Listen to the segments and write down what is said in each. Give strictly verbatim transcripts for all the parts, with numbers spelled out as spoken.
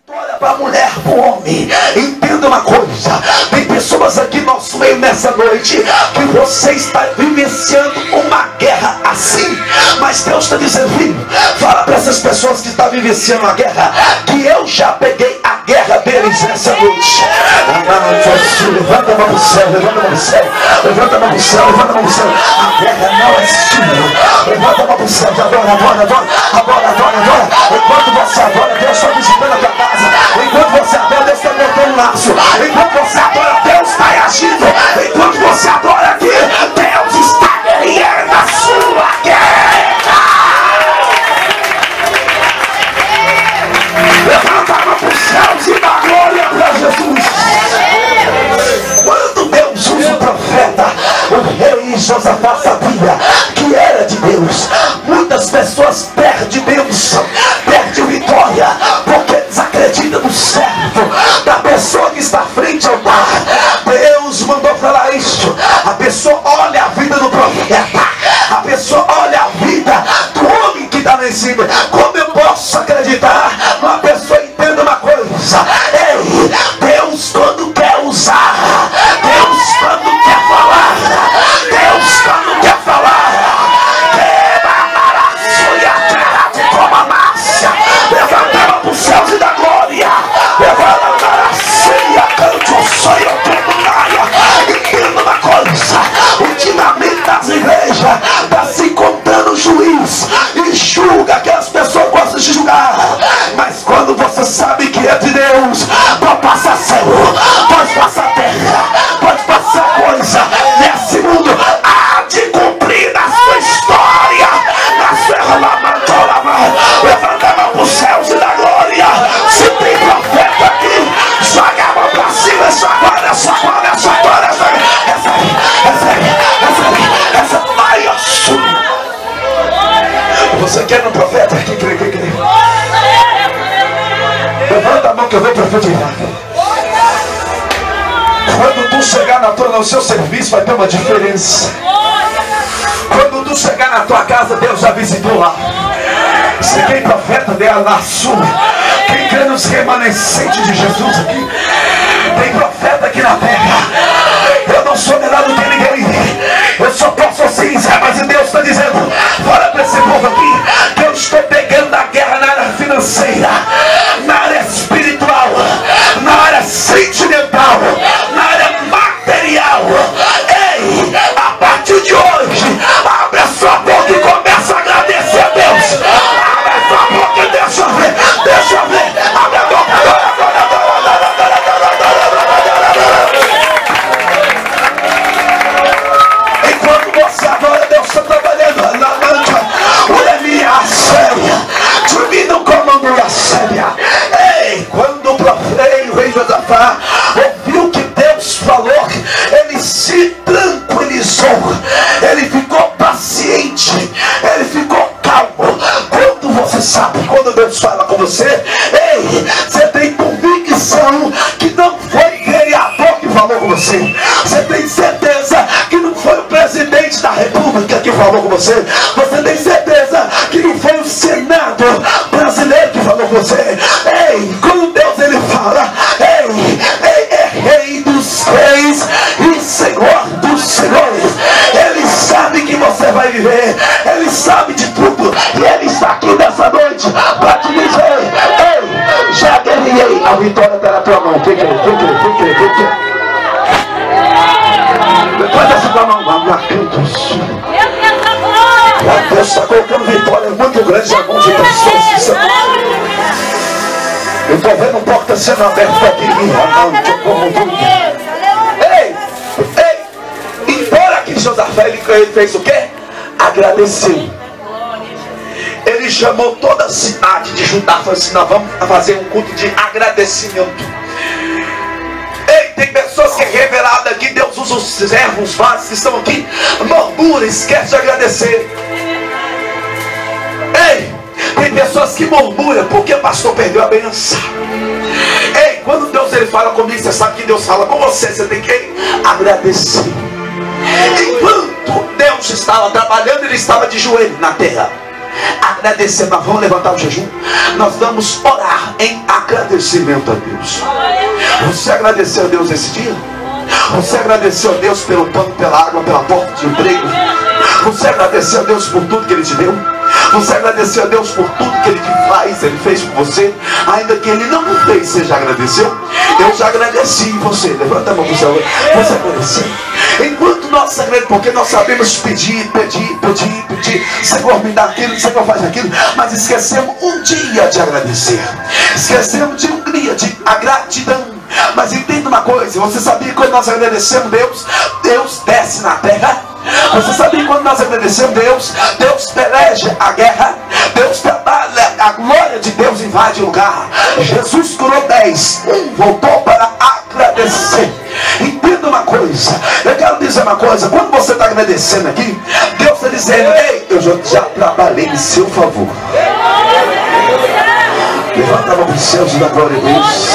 Para a mulher, para o homem, entenda uma coisa: tem pessoas aqui no nosso meio nessa noite que você está vivenciando uma guerra assim, mas Deus está dizendo, filho, fala para essas pessoas que estão vivenciando a guerra que eu já peguei a guerra deles nessa noite. Levanta a mão pro céu, levanta a mão pro céu, levanta a mão pro céu, levanta a mão pro céu. A guerra não é sua. Levanta a mão pro céu, adora, adora, adora, adora, adora, adora. Enquanto você adora, Deus está visitando a tua casa. Enquanto você adora, Deus está botando um laço. Enquanto você adora, Deus está agindo. Enquanto você adora aqui, Deus está guerreando a sua guerra. Levanta a mão para os céus e dá glória para Jesus. Quando Deus usa o profeta, o rei Josafá sabia que era de Deus. Muitas pessoas perdem bênção, perdem vitória, porque desacredita do servo, da pessoa que está frente ao mar. Deus mandou falar isso. A pessoa olha a vida do profeta, a pessoa olha a vida do homem que está lá em cima. Como eu posso acreditar? Uma pessoa entenda uma coisa: ei, Deus quando quer usar, Deus quando quer falar, Deus quando quer falar, levanta para os céus e da glória. Levanta para a ceia, cante o sonho todo raia. Entenda uma coisa: ultimamente as igrejas está se encontrando juiz e julga aquelas pessoas que gostam de julgar. Mas quando você sabe que é de Deus, pode passar céu, pode passar terra, pode passar coisa nesse mundo, há de cumprir na sua história, na sua lamatória. Levanta a mão para os céus e da glória. Se tem profeta aqui, joga a mão para cima. Essa glória, essa glória, essa glória, essa glória. Essa aí, essa aí, essa aí, essa vai assumir. Você quer um profeta? Quem crê, quem crê? Levanta a mão que eu vou profetizar. Quando tu chegar na tua, no seu serviço, vai ter uma diferença. Quando tu chegar na tua casa, Deus já visitou lá. Se tem profeta dela na sua, quem crê nos remanescentes de Jesus aqui, tem profeta aqui na terra. Eu não sou melhor do que ninguém, eu só posso cinza, mas Deus está dizendo, fala para esse povo aqui, que eu estou pegando a guerra na área financeira, na área espiritual, na área sentimental, na área material. Ei, a partir de hoje, abre a sua boca e começa a agradecer a Deus. Abre a sua boca e deixa eu ver, deixa eu ver. Abre a boca, adora, adora, adora, adora, adora, adora, adora. Enquanto você adora, Deus está trabalhando na mancha. Olha minha séria, dormindo no comando da séria. Ei, quando o profeta, o rei Josafá, ouviu que Deus falou, ele se tranquilizou, ele ficou paciente, ele ficou calmo. Quando você sabe, quando Deus fala com você, ei, você tem convicção que não foi o vereador que falou com você, você tem certeza que não foi o presidente da república que falou com você, você tem certeza que não foi o Senado brasileiro que falou com você. Ei, quando Deus ele fala, ei, ei, é rei dos reis e senhor dos senhores, ele sabe que você vai viver, ele sabe de tudo, e ele está aqui nessa noite para te dizer, ei, já ganhei, a vitória está na tua mão. Quem quer, quem quer, quem quer, quem quer? Depois dessa tua mão, lá, Deus está colocando vitória muito grande na mão de pessoas que são. Eu estou vendo porta sendo aberta aqui. Ei, ei, embora que Josafá ele, ele fez o quê? Agradeceu. Ele chamou toda a cidade de Judá, falou assim: nós vamos fazer um culto de agradecimento. Ei, tem pessoas que é revelada aqui, Deus usa os servos vasos que estão aqui, murmura, esquece de agradecer. Ei, tem pessoas que murmuram porque o pastor perdeu a bênção. Ei, quando Deus ele fala comigo, você sabe que Deus fala com você, você tem que agradecer. Enquanto Deus estava trabalhando, ele estava de joelho na terra. agradecer. Nós vamos levantar o jejum. Nós vamos orar em agradecimento a Deus. Você agradeceu a Deus esse dia? Você agradeceu a Deus pelo pão, pela água, pela porta de emprego? Você agradeceu a Deus por tudo que Ele te deu? Você agradeceu a Deus por tudo que Ele te faz, Ele fez por você? Ainda que Ele não fez, você já agradeceu? Eu já agradeci você. Levanta a mão para o céu. Você agradeceu? Enquanto nós agradecemos, porque nós sabemos pedir, pedir, pedir, pedir, Senhor me dá aquilo, Senhor faz aquilo, mas esquecemos um dia de agradecer. Esquecemos de um dia de a gratidão. Mas entenda uma coisa, você sabia que quando nós agradecemos Deus, Deus desce na terra? Você sabia que quando nós agradecemos Deus, Deus peleja a guerra, Deus trabalha, a glória de Deus invade o lugar. Jesus curou dez, um voltou para agradecer. Entenda uma coisa, eu quero dizer uma coisa, quando você está agradecendo aqui, Deus está dizendo, ei, eu já, já trabalhei em seu favor. Levanta a mão para os céus e dá glória a Deus.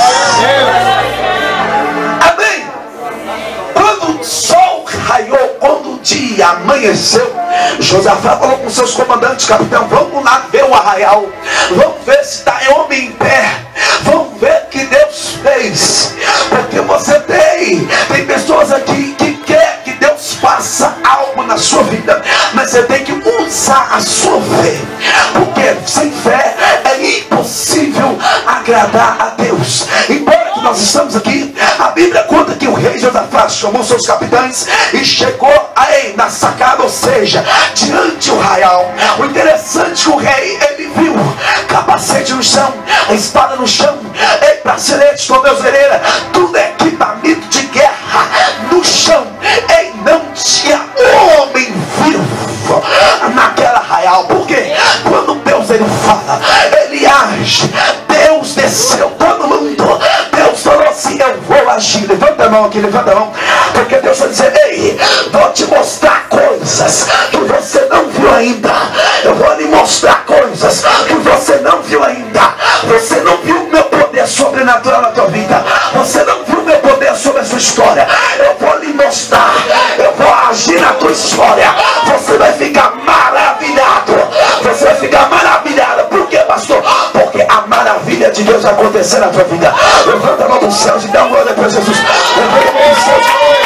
Amém. Quando o sol raiou, quando o dia amanheceu, Josafá falou com seus comandantes, capitão, vamos lá ver o arraial, vamos ver se está homem em pé, vamos ver o que Deus fez. Porque você tem tem pessoas aqui que quer que Deus faça algo na sua vida, mas você tem que usar a sua fé, porque sem fé é impossível agradar a Deus. Embora que nós estamos aqui, a Bíblia conta que o rei Josafá chamou seus capitães e chegou aí na sacada, ou seja, diante do arraial. O interessante é que o rei, ele viu capacete no chão, a espada no chão, ei, braceletes, tornozeleira, tudo é equipamento de guerra no chão. Ei, não tinha homem vivo naquela arraial. Por quê? Quando Deus ele fala, ele age. Deus desceu todo mundo. Deus falou assim, eu vou agir. Levanta a mão aqui, levanta a mão, porque Deus vai dizer, ei, vou te mostrar coisas que você não viu ainda. Eu vou lhe mostrar coisas que você não viu ainda. Você não viu o meu poder sobrenatural na tua vida. Você não viu o meu poder sobre a sua história. Eu vou lhe mostrar. Eu vou agir na tua história. Você vai ficar maravilhado. Você vai ficar maravilhado. Por quê, pastor? Porque a maravilha de Deus vai acontecer na tua vida. Levanta a mão dos céus e dá uma glória para Jesus. Levanta a mão dos céus.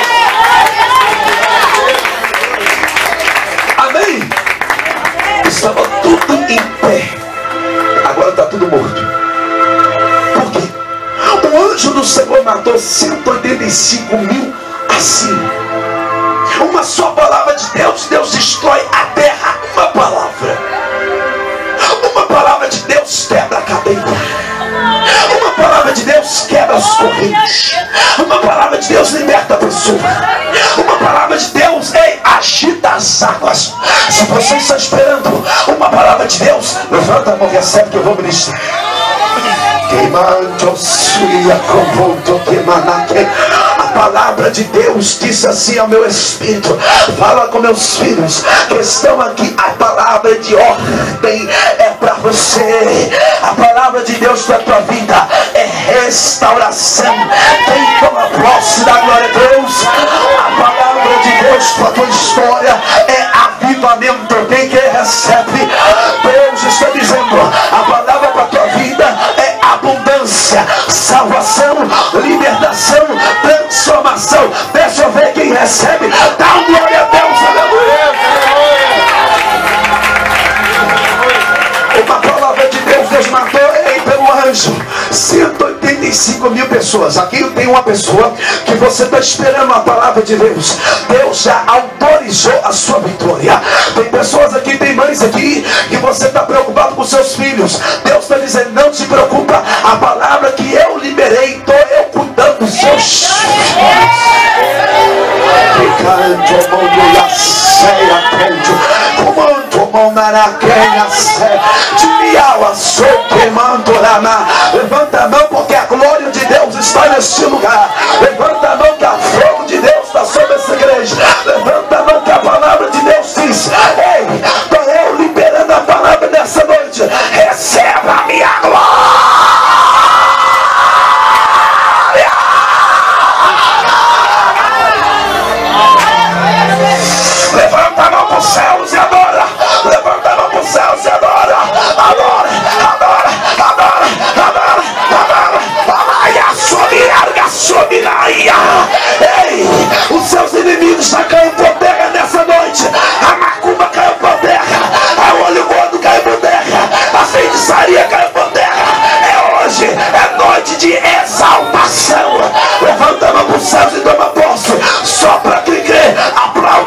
Amém? Estava tudo em pé. Agora está tudo morto. Por quê? O anjo do Senhor matou cento e oitenta e cinco mil assim. Uma só palavra de Deus, Deus destrói a terra. Uma palavra. Uma palavra de Deus quebra a cadeia. Uma palavra de Deus quebra as correntes. Uma palavra de Deus liberta a pessoa. Uma palavra de Deus, ei, agita as águas. Se você está esperando uma palavra de Deus, levanta a mão e recebe que eu vou ministrar. A palavra de Deus disse assim ao meu espírito, fala com meus filhos que estão aqui, a palavra de ordem é para você. A palavra de Deus para a tua vida é restauração. Quem toma posse da glória de Deus? A palavra de Deus para a tua história é avivamento. Quem quer recebe? Deus está dizendo, a palavra para a tua vida é abundância, salvação, libertação, transformação. Deixa eu ver quem recebe. Dá um glória a Deus, aleluia. Uma palavra de Deus, Deus matou ei, pelo anjo cento e oitenta e cinco mil pessoas. Aqui tem uma pessoa que você está esperando a palavra de Deus. Deus já autorizou a sua vitória. Tem pessoas aqui, tem mães aqui que você está preocupado com seus filhos. Deus está dizendo, não te preocupa. A palavra que eu liberei, estou eu cuidando dos seus filhos. Levanta a mão porque a glória de Deus está neste lugar. Levanta a mão que o fogo de Deus está sobre essa igreja. Levanta a mão que a palavra de Deus diz, ei, estou eu liberando a palavra nessa noite. Receba a minha glória. Levanta a mão para os céus e adora. Levanta a mão para os céus e adora.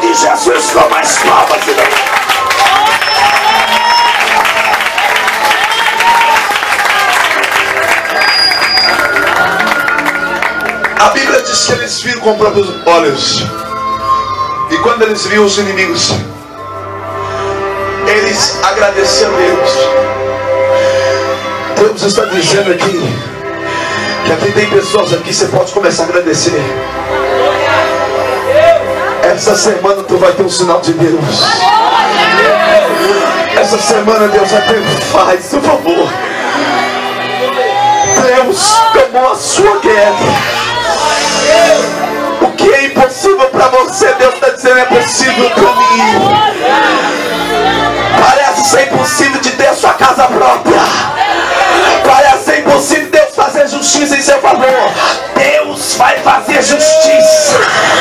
de Jesus com mais palmas. A Bíblia diz que eles viram com os próprios olhos. E quando eles viram os inimigos, eles agradeceram a Deus. Deus está dizendo aqui que aqui tem pessoas aqui, você pode começar a agradecer. Essa semana tu vai ter um sinal de Deus. Essa semana Deus vai ter paz, por favor. Deus tomou a sua guerra. O que é impossível para você, Deus está dizendo é possível para mim. Parece ser impossível de ter sua casa própria. Parece ser impossível Deus fazer justiça em seu favor. Deus vai fazer justiça.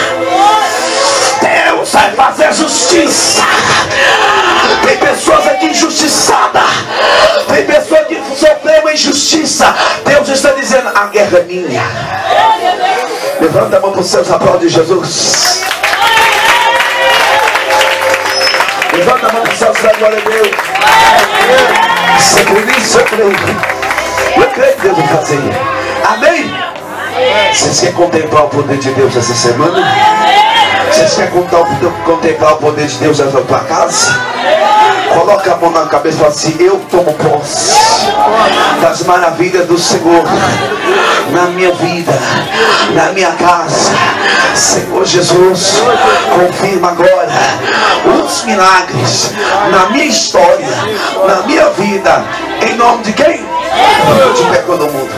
Deus vai fazer justiça. Tem pessoas aqui injustiçadas. Tem pessoas que sofreram uma injustiça. Deus está dizendo, a guerra é minha. Levanta a mão para os céus, aplaude Jesus. Levanta a mão para os céus, dá glória a Deus. Você crê nisso? Eu creio. Eu creio que Deus vai fazer. Amém? Vocês querem contemplar o poder de Deus essa semana? Vocês querem contemplar o poder de Deus na tua casa? Coloca a mão na cabeça e fala assim, eu tomo posse das maravilhas do Senhor na minha vida, na minha casa. Senhor Jesus, confirma agora os milagres na minha história, na minha vida, em nome de quem? Fica de pé todo mundo.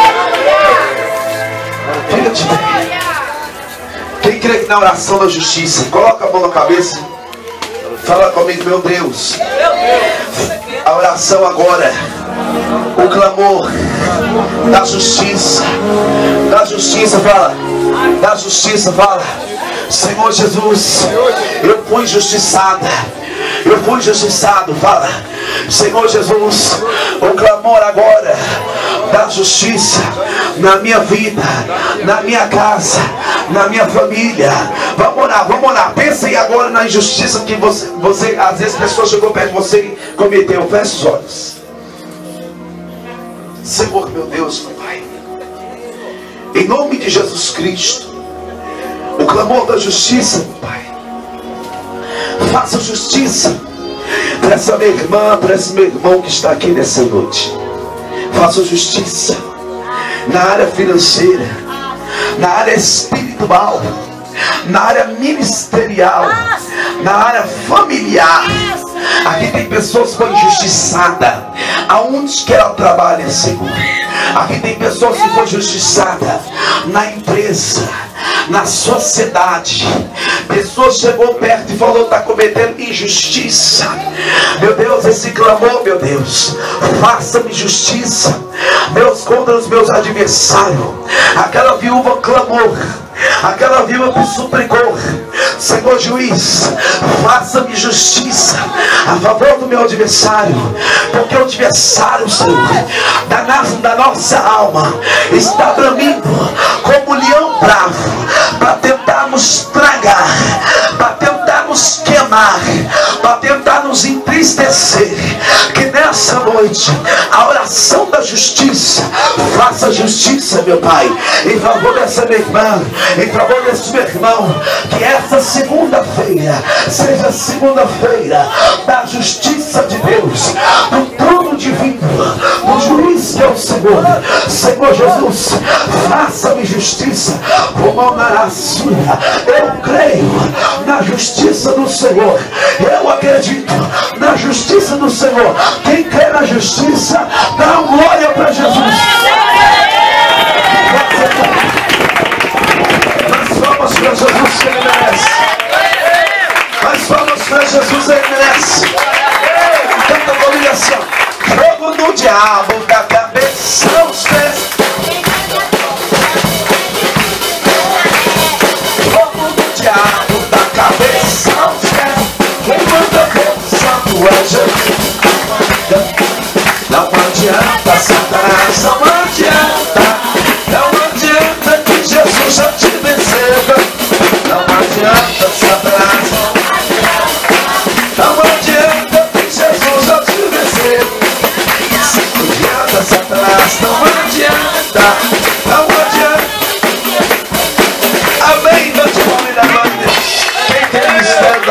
Fica de pé. Quem crê que na oração da justiça, coloca a mão na cabeça. Fala comigo, meu Deus. A oração agora, o clamor da justiça, da justiça, fala, da justiça, fala. Senhor Jesus, eu fui injustiçada, eu fui injustiçado, fala. Senhor Jesus, o clamor agora da justiça na minha vida, na minha casa, na minha família. Vamos orar, vamos orar. Pensem agora na injustiça que você, você às vezes pessoas chegou perto de você e cometeu. Feche os olhos. Senhor meu Deus, meu Pai, em nome de Jesus Cristo, o clamor da justiça, meu Pai, faça justiça para essa minha irmã, para esse meu irmão que está aqui nessa noite. Faça justiça na área financeira, na área espiritual, na área ministerial, na área familiar. Aqui tem pessoas que foram injustiçadas aonde que ela trabalha, Senhor. Aqui tem pessoas que foram injustiçadas na empresa, na sociedade. Pessoas chegou perto e falou, está cometendo injustiça. Meu Deus, esse clamor, meu Deus, faça-me justiça, Deus, contra os meus adversários. Aquela viúva clamou, aquela viúva me suplicou, Senhor juiz, faça-me justiça a favor do meu adversário, porque o adversário, Senhor, da, da nossa alma está bramindo como leão bravo para tentar nos tragar, para tentar nos queimar, para tentar nos entristecer. Que nessa noite a oração da justiça faça justiça, meu Pai, em favor dessa minha irmã, em favor desse meu irmão. Que essa segunda-feira seja segunda-feira da justiça de Deus, do trono divino, do juiz que é o Senhor. Senhor Jesus, faça-me justiça. Eu creio na justiça do Senhor. Eu acredito na justiça do Senhor. Quem crê na justiça, dá uma glória para Jesus. Mais palmas para Jesus que Ele merece. Mais palmas para Jesus, Ele merece. Canta comigo assim, ó. Fogo do diabo da cabeça aos pés. Diabo da cabeça aos pés, quem manda ver o santo é Jesus. Não adianta, Satanás, não adianta, não adianta que Jesus já te venceu. Não adianta, Satanás,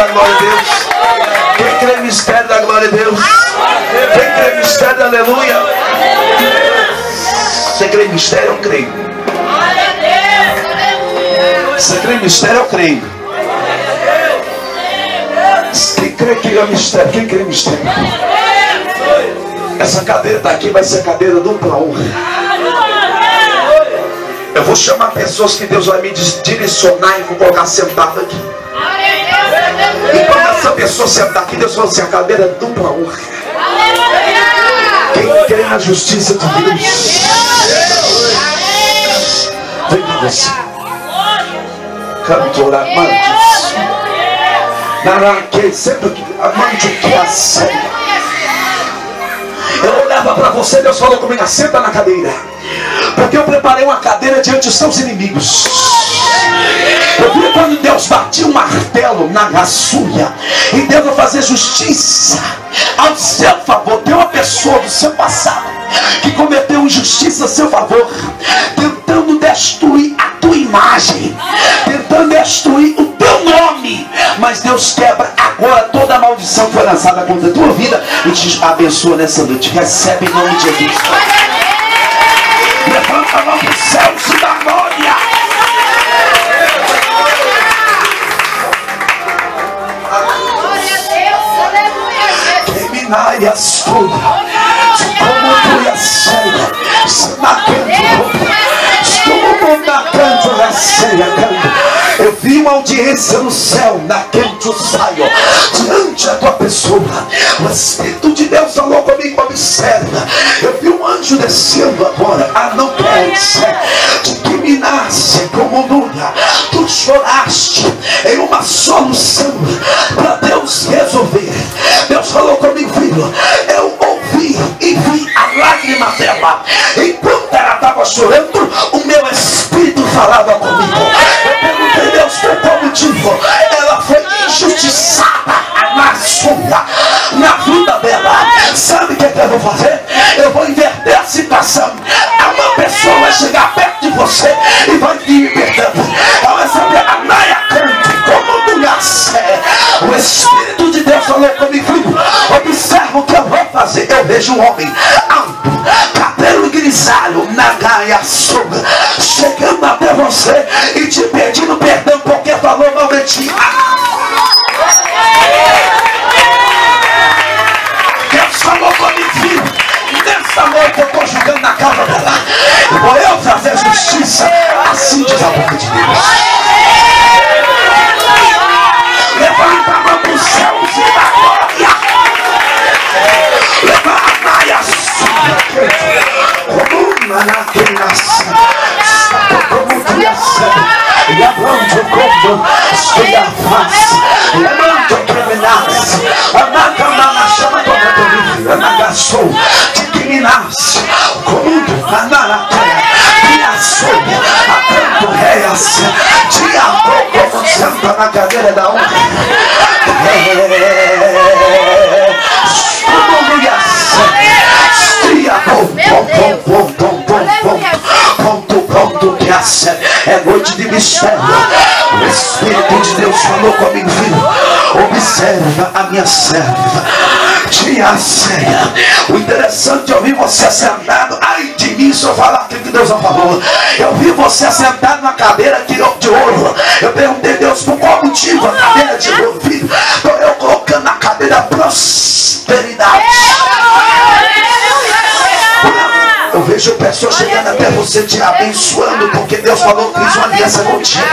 da glória de Deus? Quem crê no mistério da glória de Deus? Quem crê no mistério da aleluia? Você crê em mistério? Eu creio. Você crê em mistério? Eu creio. Quem crê que é mistério? Quem crê em mistério? Essa cadeira daqui vai ser a cadeira dupla honra. Eu vou chamar pessoas que Deus vai me direcionar e vou colocar sentado aqui. E quando essa pessoa sentar aqui, Deus vai ser a cadeira dupla honra. Quem crê na justiça de Deus, vem com você. Cantora amantes. Naraque, sempre que amante que a séria. Eu olhava para você, Deus falou comigo, senta na cadeira. Porque eu preparei uma cadeira diante dos seus inimigos. Eu vi quando Deus batia um martelo na raçulha e Deus vai fazer justiça ao seu favor. Tem uma pessoa do seu passado que cometeu injustiça a seu favor, tentando destruir a tua imagem, tentando destruir o teu nome. Mas Deus quebra agora toda a maldição que foi lançada contra a tua vida e te abençoa nessa noite. Recebe em nome de Jesus. Levanta a mão para os céus e dá glória. Queiminai a sua, como tu a cega, se matando, como na canto a cega. Eu vi uma audiência no céu, naquele que eu saio, diante da tua pessoa. O Espírito de Deus falou comigo, observa. Eu vi um anjo descendo agora. Ah, não pensa de que me nasce como nula. Tu choraste em uma solução para Deus resolver. Deus falou comigo, filho. Eu ouvi e vi a lágrima dela. Enquanto ela estava chorando, o meu Espírito falava comigo. Eu perguntei, Deus, por qual motivo? Ela foi injustiçada na sua, na vida dela. Sabe o que, é que eu vou fazer? Eu vou inverter a situação. Uma pessoa vai chegar perto de você e vai vir perdendo. Ela vai saber, a Naia cante como mulher. O Espírito de Deus falou comigo, filho, observa o que eu vou fazer. Eu vejo um homem alto, cabelo grisalho, na gaia sombra, chegando até você e te pedindo perdão porque falou mal de ti. Deus falou comigo, filho, nessa noite eu estou jogando na casa dela. Vou eu fazer justiça, assim diz a boca de Deus. Levanta a mão para os céus e dá glória. Levanta a maia sua, como uma naquenação, como criação, e abrante o combo, escolha a face, levanta o criminais, a macamana chama toda a vida, a nagaçou, de criminais, como a naratea, criação, a tanto reias, de amor como senta na cadeira da honra. É noite de mistério. O Espírito de Deus falou comigo, filho, observa a minha serva, tia ceia. O interessante é ouvir você sentado. Ai de mim se eu falar aquilo que Deus não falou. Eu vi você sentado na cadeira de ouro. Eu perguntei a Deus por qual motivo a cadeira de ouro, filho. Estou eu colocando na cadeira prosperidade. Eu vejo pessoas chegando até você te abençoando, porque Deus falou que fez uma aliança contigo.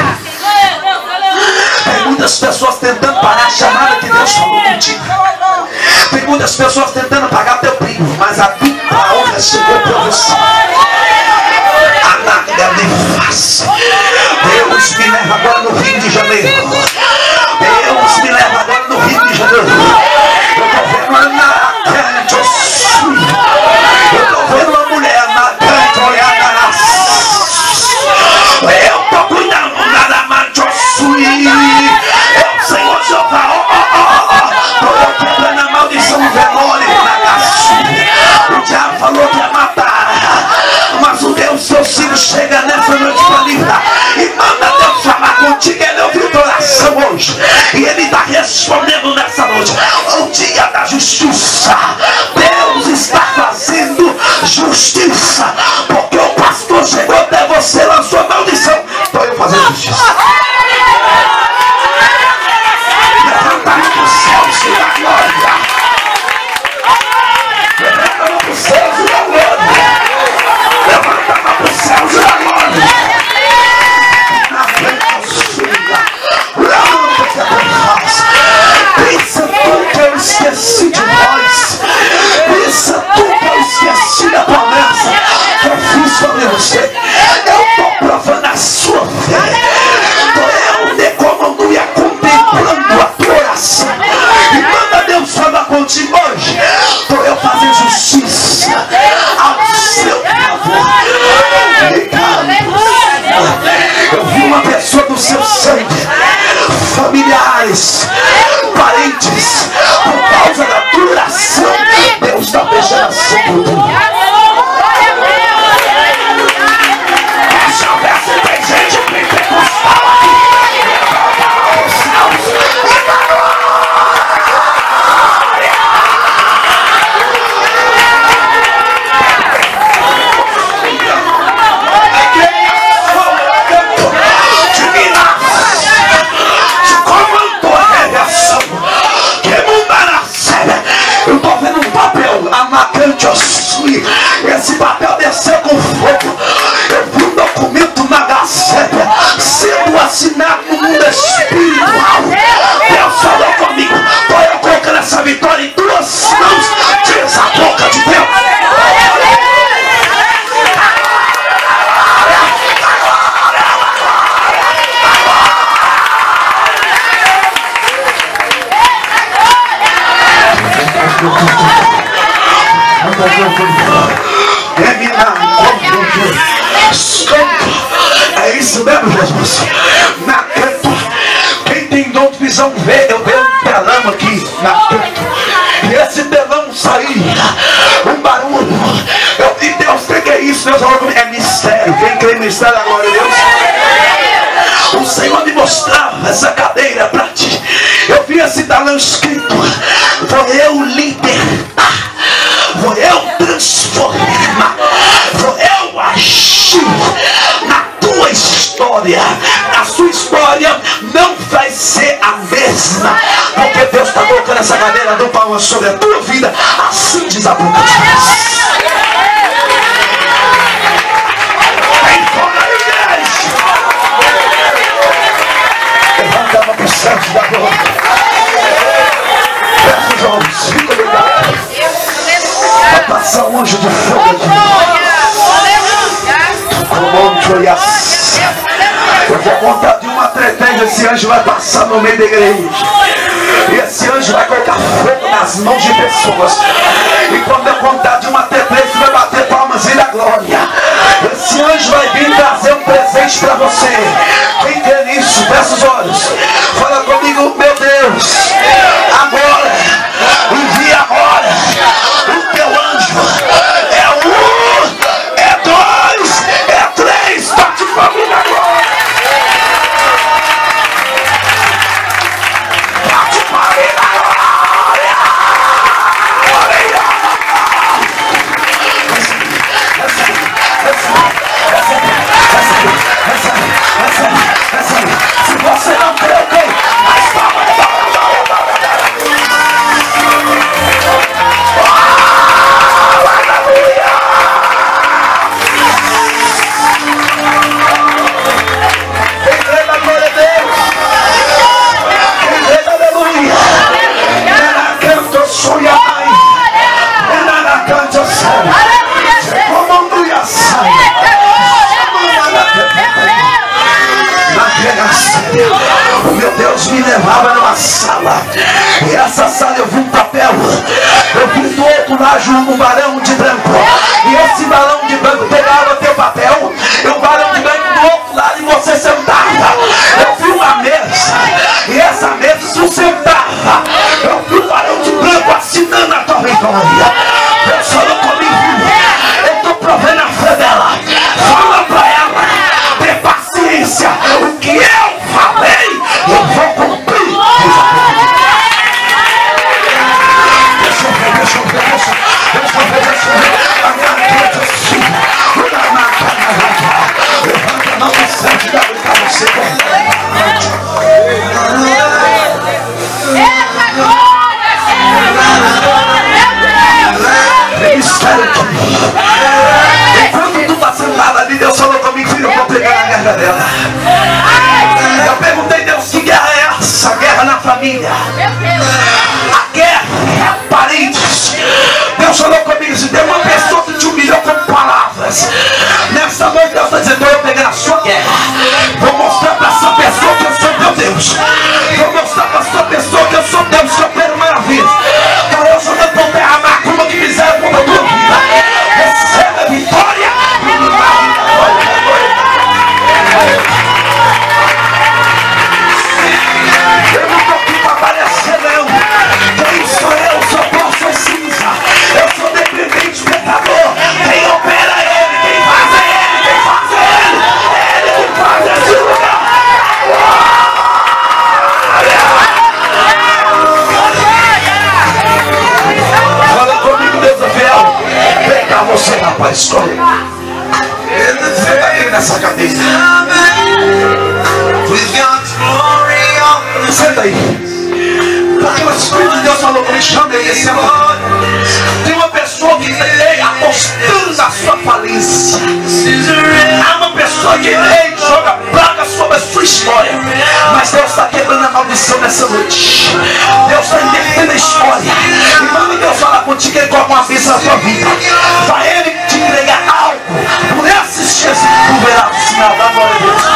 Tem muitas pessoas tentando parar a chamada que Deus falou contigo. Tem muitas pessoas tentando pagar teu primo, mas a tua honra chegou para você. A nada me faça. Deus me leva agora no Rio de Janeiro. Deus me leva agora no Rio de Janeiro. Eu estou vendo a nada de ossuio. Eu estou vendo uma mulher na grande olhada na. Eu estou cuidando da mãe ossuio. Eu, Senhor Jeová, ó, ó, ó, ó. Estou eu quebrando a maldição do velório na gaçulha. O diabo falou que ia matar, mas o Deus, seu filho, chega nessa você lançou a maldição, estou eu fazendo justiça. Levanta a mão para os céus e dá glória. Levanta a mão para os céus e dá glória. Levanta a mão para os céus e dá glória. Na frente sua, levanta que a tua face. Pensa tu que eu esqueci de nós. Pensa tu que eu esqueci da promessa que eu fiz sobre você. Eu estou provando a sua fé. Eu decomando e contemplando a tua oração. E manda Deus falar contigo hoje. Estou eu fazendo justiça ao seu favor. Eu vi uma pessoa do seu sangue, familiares, parentes, por causa da tua oração, Deus está beijando a sua cultura. Se houvesse tem gente pentecostal aqui, levanta os céus e dá esse papel desceu com fogo. Eu vi um documento na Gazeta sendo assinado no mundo espiritual. Deus falou comigo. Estou eu colocando essa vitória em tuas mãos. Diz a boca de Deus. É isso mesmo, Jesus. Na canto. Quem tem dom de visão vê. Eu vejo um telão aqui na canto. E esse telão saía um barulho. Eu disse, Deus, o que é isso? Deus falou comigo, é mistério. Quem crê em mistério, a glória a Deus. O Senhor me mostrava essa cadeira para ti. Eu vi esse telão escrito: vou eu libertar, vou eu transformar, vou eu agir na tua história. A sua história não vai ser a mesma, porque Deus está colocando essa cadeira do palma sobre a tua vida. Assim diz a boca de Deus. Vem fora, igreja. Levanta a mão para os céus da glória. Fecha os olhos, fica ligado. Vai passar um anjo de fogo aqui. Eu vou contar de uma treteja. Esse anjo vai passar no meio da igreja. E esse anjo vai colocar fogo nas mãos de pessoas. E quando eu contar de uma treteja, você vai bater palmas e dar glória. Esse anjo vai vir trazer um presente para você. Quem quer nisso? Fecha os olhos. Fala comigo, meu Deus. Agora, envia agora o teu anjo. É um, é dois, é três. Bate família agora. Bate família agora. Se você não crê, ok? Mas palma, palma, palma, o meu Deus me levava numa sala, e essa sala eu vi um papel. Eu vi do outro lado um balão de branco, e esse balão de branco pegava teu papel, e o balão de branco do outro lado, e você sentava. Eu vi uma mesa, e essa mesa se sentava. Eu vi o balão de branco assinando a tua vitória. Deus falou comigo, eu estou provando a fé dela. Fala pra ela, ter paciência. O que eu falei, eu vou cumprir. Deixa eu ver, deixa eu ver, deixa eu ver, deixa eu ver. dela. Eu perguntei, Deus, que guerra é essa? Guerra na família. A guerra é parentes. Deus falou comigo, se tem uma pessoa que te humilhou com palavras, nessa noite Deus está dizendo, eu peguei a sua guerra, vou mostrar para essa pessoa que eu sou teu Deus, vou mostrar para essa pessoa que eu sou Deus, que eu quero maravilhas. Para eu sou Deus, vou derramar como que fizeram com a tua vida. Receba a vitória e o milagre. Eu não estou aqui para aparecer, não. Quem sou eu? Sou posso cinza. Eu sou dependente, pecador. Quem opera é Ele, quem faz é Ele, quem faz é Ele. É Ele que faz esse lugar. Fala comigo, Deus é fiel. Vem cá você, rapaz, escolhe. Senta aqui nessa cadeira. Senta aí. Porque o Espírito de Deus falou comigo, chama ele esse amor. Tem uma pessoa que vem apostando na sua falência. Há uma pessoa que vem e joga praga sobre a sua história. Mas Deus está quebrando a maldição nessa noite. Deus está invertendo a história. E quando Deus fala contigo, Ele coloca uma bênção na sua vida. Vai Ele te entregar algo. Por esses dias tu verás o sinal da glória de Deus.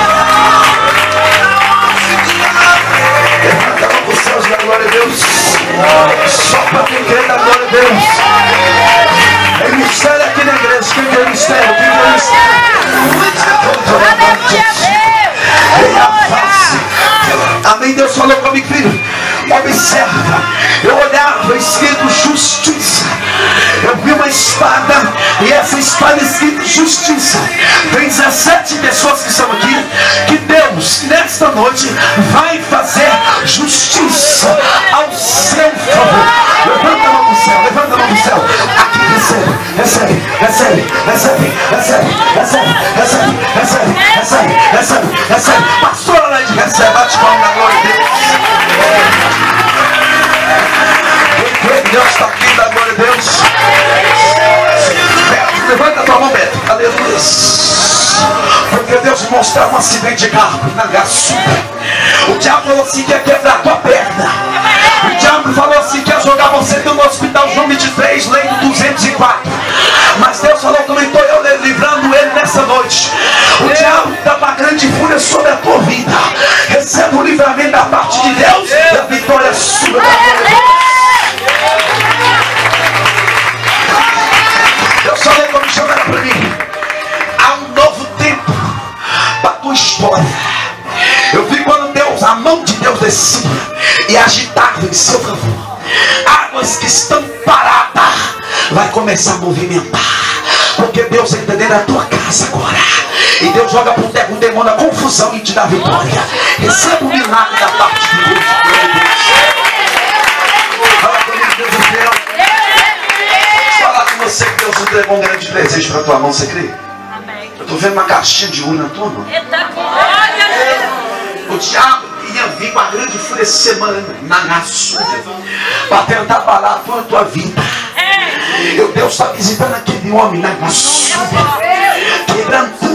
Levanta a mão para os céus da glória de Deus. Só para quem crê da glória de Deus. É mistério aqui na igreja. Quem quer mistério? Quem quer mistério? Vem a face. Amém. Deus falou comigo, filho. Observa. Eu olhava escrito justiça. Eu vi uma espada. E essa espada escrito justiça. Tem dezessete pessoas que estão aqui. Que Deus, nesta noite, vai fazer justiça ao seu favor. Levanta a mão do céu. Levanta a mão do céu. Aqui recebe. Recebe. Recebe. Recebe. Recebe. Recebe. Recebe. Recebe. Recebe. Recebe. Recebe. Pastora Leide, recebe. Bate palma na glória de Deus. Deus está aqui, da glória a Deus. Beto, levanta a tua mão, Beto. Aleluia. Porque Deus mostrou um acidente de carro na Gaçu. O diabo falou assim que ia quebrar a tua perna. O diabo falou assim que ia jogar você no hospital João vinte e três, leito duzentos e quatro. Mas Deus falou como estou eu livrando ele nessa noite. O diabo está com grande fúria sobre a tua vida. Receba o livramento da parte de Deus e a vitória é sua, da glória de Deus. Deus falou como chama para mim. Há um novo tempo para a tua história. Eu vi quando Deus, a mão de Deus descia e agitava em seu favor. Águas que estão paradas vai começar a movimentar. Porque Deus está entendendo a tua casa agora. E Deus joga por terra um demônio a confusão e te dá vitória. Receba o milagre da parte de Deus. Fala comigo, Deus é fiel. Falar com você que Deus entregou um grande presente para a tua mão, você crê? Amém. Eu estou vendo uma caixinha de ouro na tua mão. O diabo ia vir com a grande fúria essa semana na nação para tentar abalar a tua vida. E Deus está visitando aquele homem na nação, quebrando